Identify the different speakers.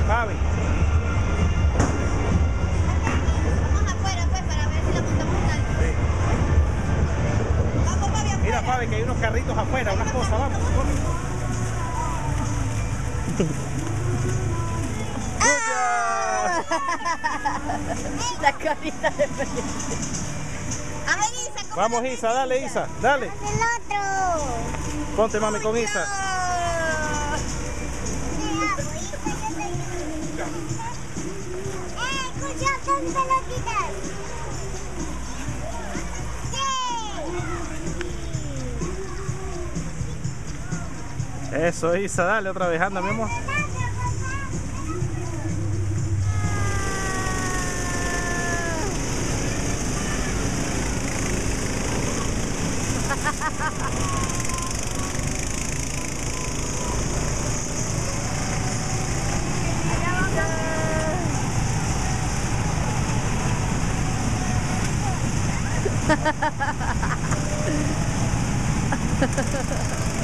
Speaker 1: Fabi.
Speaker 2: Vamos afuera pues para ver si la montamos algo.
Speaker 1: Sí.
Speaker 2: Vamos, Fabi, afuera.
Speaker 1: Mira, Fabi, que hay unos carritos afuera, unas cosas, vamos.
Speaker 2: La carita de feliz. A ver, Isa, ¿cómo
Speaker 1: Vamos, Isa, dale, Isa, dale.
Speaker 2: el otro?
Speaker 1: Ponte, mami, con Isa.
Speaker 2: Escucha, son pelotitas.
Speaker 1: Eso, Isa, dale otra vez, anda, mi amor.
Speaker 2: Allá vamos.